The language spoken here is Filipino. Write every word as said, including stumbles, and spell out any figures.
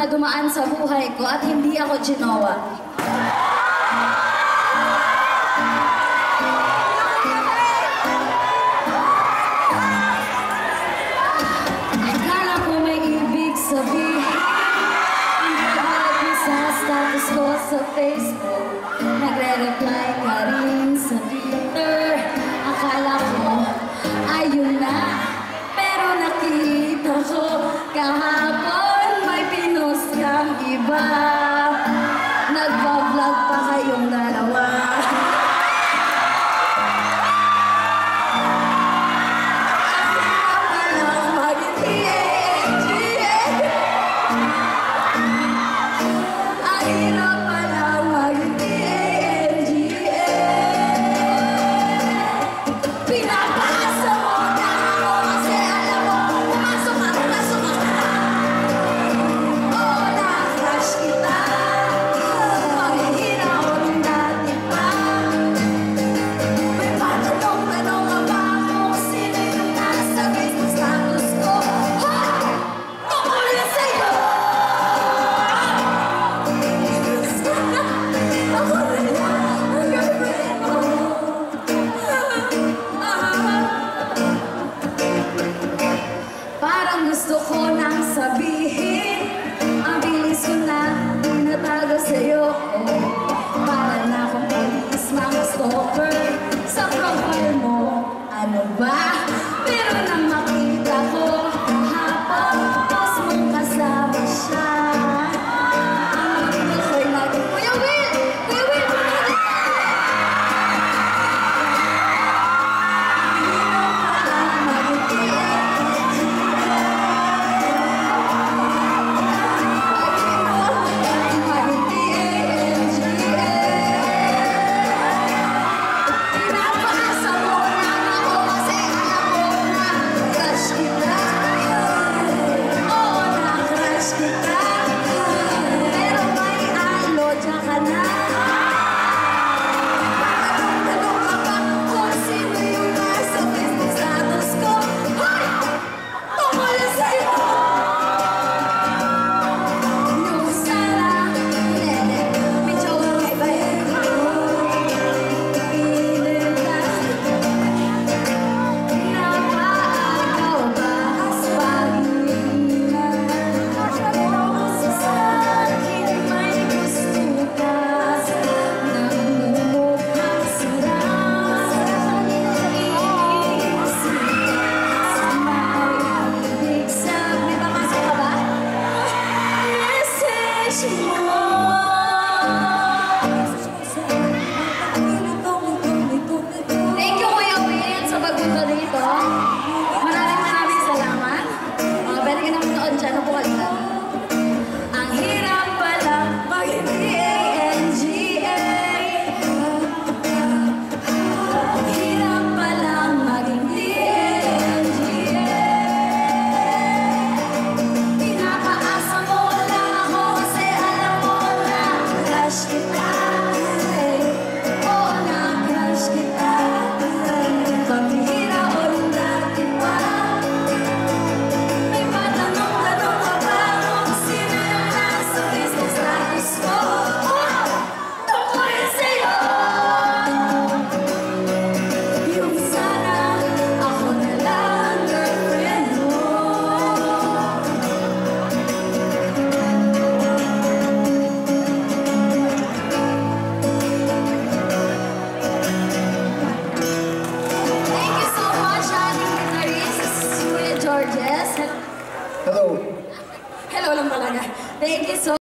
mga dumaan sa buhay ko at hindi ako ginawa. Akala ko may ibig sabihin, hindi sa status ko sa Facebook, nagre-reply ka rin sa Twitter. Akala ko ayun na, pero nakita ko kahapon may pinost kang iba. Nagpa-vlog pa kayong dalawa. Gusto ko nang sabihin, ang bilis ko na natago sa'yo. Para na akong police, mga stalker sa profile mo. Ano ba? Pero nang makita ko kahapon, post mong kasama siya. Ang mga natin, Kuya Will! Kuya Will! Thank you, Kuya Will, sa pagpunta dito. Maraming maraming salamat. Uh, pwede ka naman noon dyan. Napuha ka. Ang hirap pala maging T A N G A. Ang hirap pala maging T A N G A. Pinapaasa mo lang ako kasi alam mo na crush kita. Hello. Hello lang talaga. Thank you so